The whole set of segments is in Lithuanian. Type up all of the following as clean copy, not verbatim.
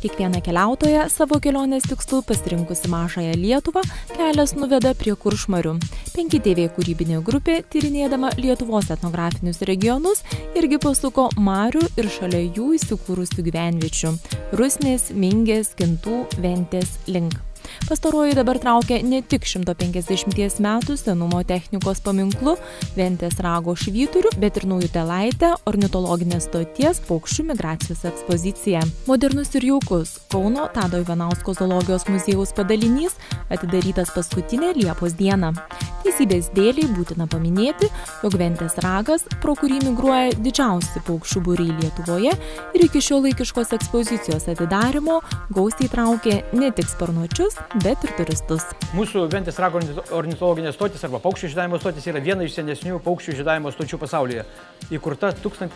Kiekviena keliautoja savo kelionės tikslu pasirinkusi mažąją Lietuvą kelias nuveda prie Kuršmarių. 5TV kūrybinė grupė, tyrinėdama Lietuvos etnografinius regionus, irgi pasuko marių ir šalia jų įsikūrusių gyvenviečių – Rusnės, Mingės, Kintų, Ventės link. Pastaroji dabar traukia ne tik 150 metų senumo technikos paminklu Ventės rago švyturiu, bet ir Naujutėlaitę ornitologinės stoties paukščių migracijos ekspoziciją. Modernus ir jaukus Kauno Tado Ivanausko zoologijos muziejaus padalinys atidarytas paskutinę Liepos dieną. Teisybės dėliai būtina paminėti, jog Ventės ragas, pro kurį migruoja didžiausi paukščių būriai Lietuvoje ir iki šiuolaikiškos ekspozicijos atidarymo gausiai traukė ne tik sparnuočius, bet ir turistus. Mūsų Ventės rago ornitologinės stotis arba paukščių žiedavimo stotis yra viena iš senesnių paukščių žiedavimo stočių pasaulyje. Įkurta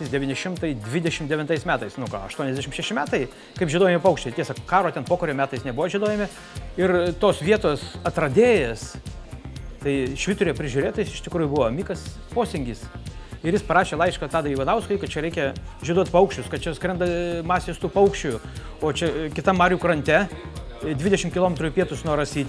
1929 metais, 86 metai, kaip žiedojami paukščiai. Tiesa, karo ten pokario metais nebuvo žiedojami. Ir tos vietos atradėjas, tai švyturio prižiūrėtais iš tikrųjų buvo Mikas Posingis. Ir jis parašė laišką Tadui Ivanauskui, kad čia reikia žieduoti paukščius, kad čia skrenda masės tų paukščių, o čia kitam marių krante 20 km į pietus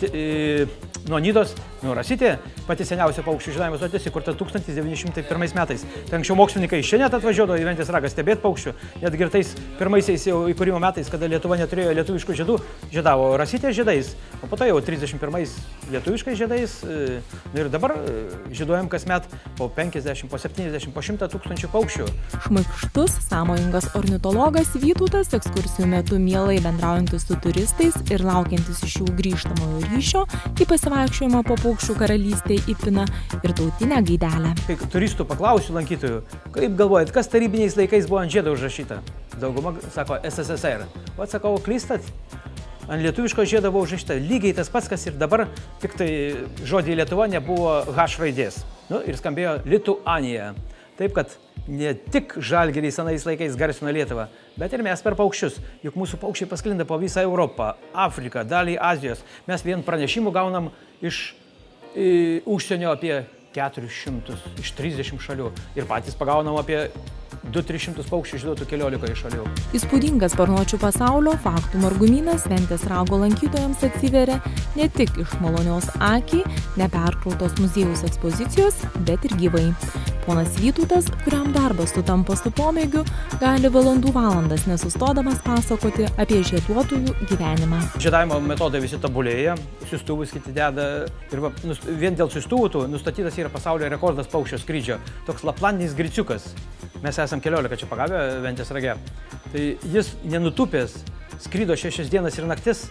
nuo Nidos, Rasytė, pati seniausia paukščių žiedavimo stotis įkurta 1901 metais. Tai anksčiau mokslininkai iš čia net atvažiuodavo į Ventės ragą stebėti paukščių, netgi ir tais pirmaisiais jau įkūrimo metais, kada Lietuva neturėjo lietuviškų žiedų, žiedavo Rasytės žiedais, o po to jau 31 lietuviškais žiedais. Ir dabar žieduojam kasmet po 50, po 70, po 100 tūkstančių paukščių. Šmaikštus, sąmojingas ornitologas Vytautas ekskursijų metu mielai bendraujantis su turistais ir laukiantis iš jų grįžtamojo ryšio, į pasivaikščiojimą po paukščių karalystę įpina ir tautinę gaidelę. Kai turistų paklausiu lankytojų, kaip galvojat, kas tarybiniais laikais buvo ant žiedo užrašyta? Dauguma sako SSSR. O atsakau, klystat? Ant lietuviško žiedo buvo užrašyta lygiai tas pats, kas ir dabar, tik tai žodį Lietuva nebuvo H raidės. Ir skambėjo Lituanija. Taip, kad ne tik žalgiriai senais laikais garsino Lietuvą, bet ir mes per paukščius. Juk mūsų paukščiai pasklinda po visą Europą, Afriką, dalį Azijos. Mes vien pranešimų gaunam iš užsienio apie 400, iš 30 šalių. Ir patys pagaunam apie 200-300 paukščių žieduotų 14 šalių. Įspūdingas sparnuočių pasaulio faktų margumynas Ventės rago lankytojams atsiveria ne tik iš malonios akiai, neperkrautos muziejaus ekspozicijos, bet ir gyvai. Ponas Vytautas, kuriam darbas sutampa su pomėgiu, gali valandų valandas nesustodamas pasakoti apie žieduotojų gyvenimą. Žiedavimo metodai visi tobulėja, siųstuvus kiti deda ir vien dėl siųstuvų nustatytas yra pasaulio rekordas paukščio skrydžio. Toks laplandinis griciukas. Mes esam 14 čia pagavę Ventės rage. Tai jis nenutupęs skrydo 6 dienas ir naktis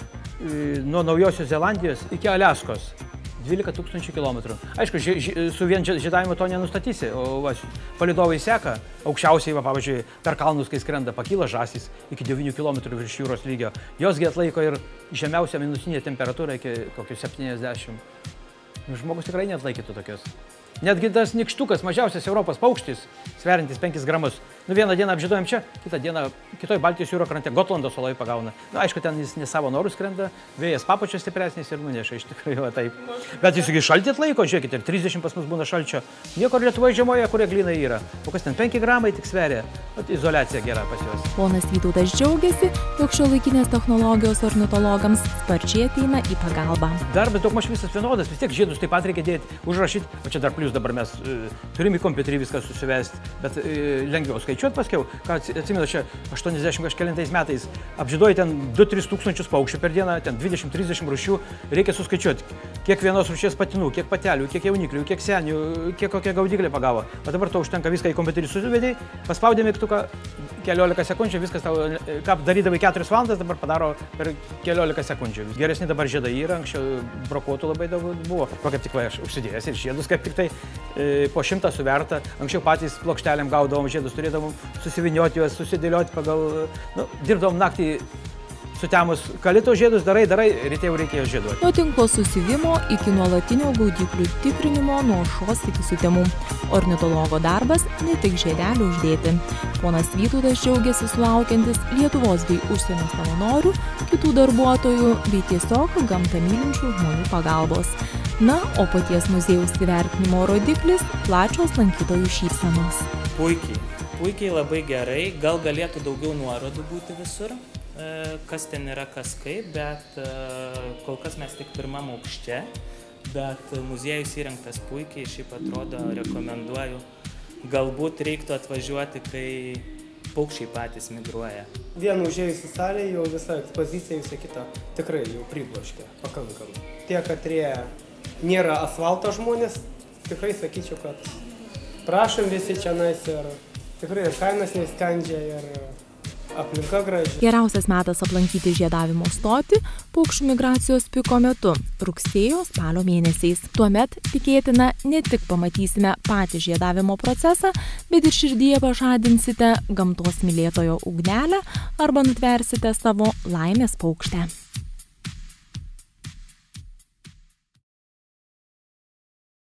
nuo Naujosios Zelandijos iki Aliaskos. 12 000 kilometrų. Aišku, su vien žiedavimu to nenustatysi, o palydovai seka. Aukščiausiai, pavyzdžiui, per kalnus, kai skrenda, pakyla žąsys iki 9 km virš jūros lygio. Josgi atlaiko ir žemiausia minusinė temperatūra iki kokių 70. Žmogus tikrai neatlaikytų tokios. Netgi tas nykštukas, mažiausias Europos paukštis, sveriantis 5 gramus. Vieną dieną apžieduojam čia, kitą dieną kitoj Baltijos jūro krante Gotlando saloj pagauna. Aišku, ten jis ne savo norų skrenda, vėjas papučia stipresnis ir nuneša iš tikrųjų taip. Bet jis iki šaltį atlaiko, žiūrėkite, ir 30 pas mus būna šalčio. Niekur Lietuvoje žemoje, kur eglynai yra. O kas ten 5 gramai tik sveria, izoliacija gera pas juos. Ponas Vytautas džiaugiasi, jog šiuolaikinės technologijos ornitologams sparčiai ateina į pagalbą. Darbas daugmaž visas vienodas, vis tiek žiedus taip pat reikia dėti, užrašyti, o čia dar plius dabar mes turime į kompiuterį viską susivesti, bet lengviau skaičiuoti paskiau. Ką atsimenu, čia 80 kažkelintais metais apžieduoji ten 2-3 tūkstančius paukščių per dieną, ten 20-30 rūšių, reikia suskaičiuoti, kiek vienos rūšies patinų, kiek patelių, kiek jauniklių, kiek senių, kiek kokia gaudyklė pagavo. O dabar to užtenka viską į kompiuterį susivedai, paspaudė mygtuką, 14 sekundžių, viskas tau, ką darydavai 4 valandas, dabar padaro per 14 sekundžių. Geresni dabar žiedai yra, anksčiau brokuotų labai daug buvo. O kaip tik aš užsidėjęs ir žiedus, kaip tik tai po 100 suverta. Anksčiau patys plokštelėm gaudavom žiedus, turėdavom susivinioti juos, susidėlioti pagal, dirbdavom naktį sutemus kalito žiedus, darai, ryte jau reikėjo žieduoti. Nuo tinklo susivimo iki nuolatinio gaudyklių tikrinimo, nuo šos iki sutemų. Ornitologo darbas ne tik žiedelių uždėti. Ponas Vytautas džiaugiasi sulaukiantis Lietuvos bei užsienio savanorių, kitų darbuotojų bei tiesiog gamtą mylinčių žmonių pagalbos. Na, o paties muziejaus įvertinimo rodiklis – plačios lankytojų šypsenos. Puikiai, labai gerai. Gal galėtų daugiau nuorodų būti visur. kas ten yra, kas kaip, bet kol kas mes tik pirmam aukšte, bet muziejus įrengtas puikiai, šiaip atrodo, rekomenduoju. Galbūt reiktų atvažiuoti, kai paukščiai patys migruoja. Vien užėjus į salę, jau visa ekspozicija, visa kita tikrai jau pribloškė pakankamai. Tie, katrie nėra asfalto žmonės, tikrai sakyčiau, kad prašom visi čia nais ir tikrai ir kainas neskandžia ir aplinka graži. Geriausias metas aplankyti žiedavimo stotį paukščių migracijos piko metu – rugsėjo-spalio mėnesiais. Tuomet, tikėtina, ne tik pamatysime patį žiedavimo procesą, bet ir širdyje pažadinsite gamtos mylėtojo ugnelę arba nutversite savo laimės paukštę.